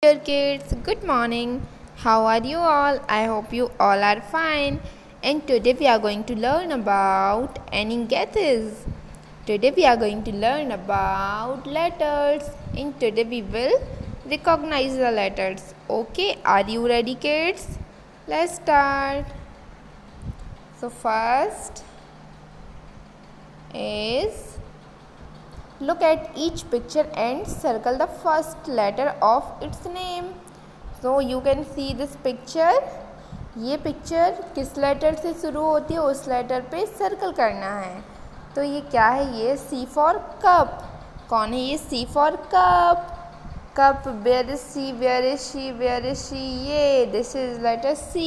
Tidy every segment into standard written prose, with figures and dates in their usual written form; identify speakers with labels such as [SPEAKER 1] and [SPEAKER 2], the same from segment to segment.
[SPEAKER 1] Dear kids, good morning. How are you all? I hope you all are fine. And today we are going to learn about eningathis. Today we are going to learn about letters. And today we will recognize the letters. Okay, are you ready kids? Let's start. So first is look at each picture and circle the first letter of its name. So you can see this picture. ये picture किस letter से शुरू होती है उस letter पे circle करना है. तो ये क्या है? ये C फॉर कप. कौन है ये? C for cup. Cup. Where is C? Where is she? Where is she? ये this is letter C.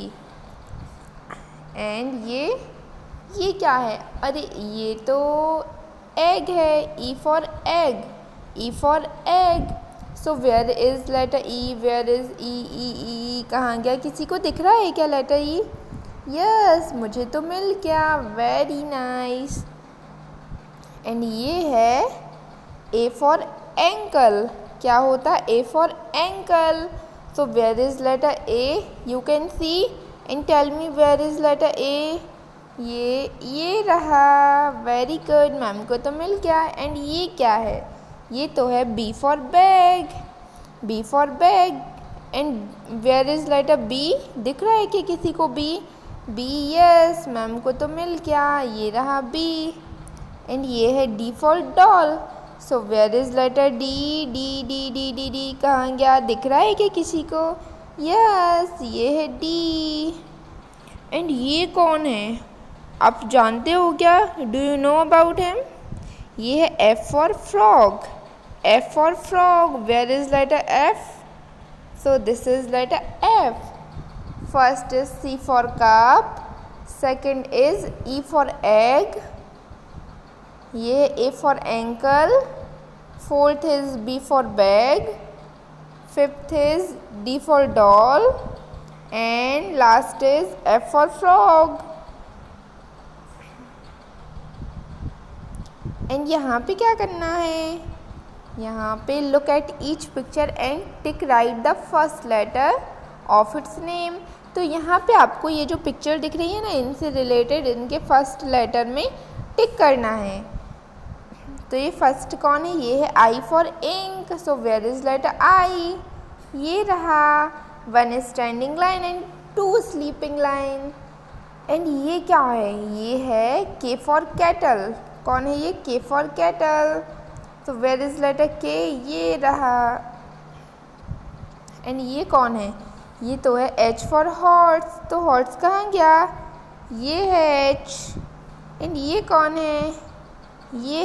[SPEAKER 1] And ये क्या है? अरे ये तो एग है. E for egg. E for egg. So where is letter E? Where is E कहाँ गया? किसी को दिख रहा है क्या लेटर E? यस, मुझे तो मिल गया. Very nice. एंड ये है A फॉर एंकल. क्या होता है? A for ankle. So where is letter A? You can see and tell me where is letter A. ये रहा. वेरी गुड, मैम को तो मिल गया. एंड ये क्या है? ये तो है B for bag. B for bag. And where is letter B? दिख रहा है कि किसी को B? यस, मैम को तो मिल गया. ये रहा B. एंड ये है D for doll. So where is letter D? D कहाँ गया? दिख रहा है कि किसी को? यस, ये है D. एंड ये कौन है? आप जानते हो क्या? Do you know about him? ये है F for frog. F for frog. Where is letter F? So this is letter F. First is C for cup. Second is E for egg. ये है A for ankle. Fourth is B for bag. Fifth is D for doll. And last is F for frog. And यहाँ पे क्या करना है? यहाँ पे look at each picture and tick right the first letter of its name. तो यहाँ पे आपको ये जो पिक्चर दिख रही है ना, इनसे रिलेटेड इनके फर्स्ट लेटर में टिक करना है. तो ये फर्स्ट कौन है? ये है I for ink. So where is letter I? ये रहा. One standing line and two sleeping line. And ये क्या है? ये है K फॉर कैटल. कौन है ये? K for cattle. तो वेयर इज लेटर K? ये रहा. एंड ये कौन है? ये तो है H फॉर हॉर्स. तो हॉर्स कहाँ गया? ये है H. एंड ये कौन है? ये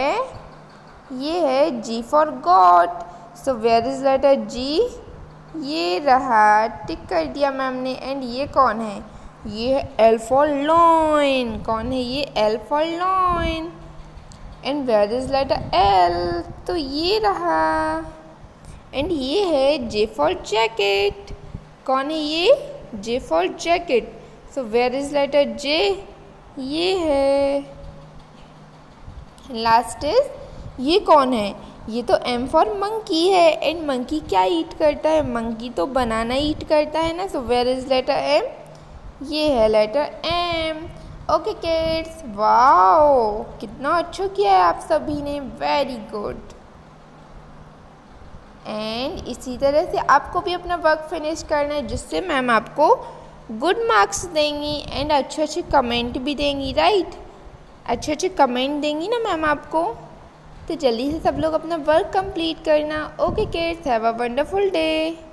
[SPEAKER 1] है G for goat. So where is letter G? ये रहा. टिक कर दिया मैम ने. एंड ये कौन है? ये है L फॉर लॉइन. कौन है ये? L for lion. And where is letter L? तो ये रहा. एंड ये है J फॉर जैकेट. कौन है ये? J for jacket. So where is letter J? ये है. लास्ट इज ये कौन है? ये तो M फॉर मंकी है. एंड मंकी क्या ईट करता है? मंकी तो बनाना ईट करता है ना. So where is letter M? ये है letter M. Okay kids, wow कितना अच्छा किया है आप सभी ने. Very good. एंड इसी तरह से आपको भी अपना वर्क फिनिश करना है, जिससे मैम आपको गुड मार्क्स देंगी एंड अच्छे कमेंट भी देंगी. राइट? अच्छे कमेंट देंगी ना मैम आपको. तो जल्दी से सब लोग अपना वर्क कंप्लीट करना. Okay kids, have a wonderful day.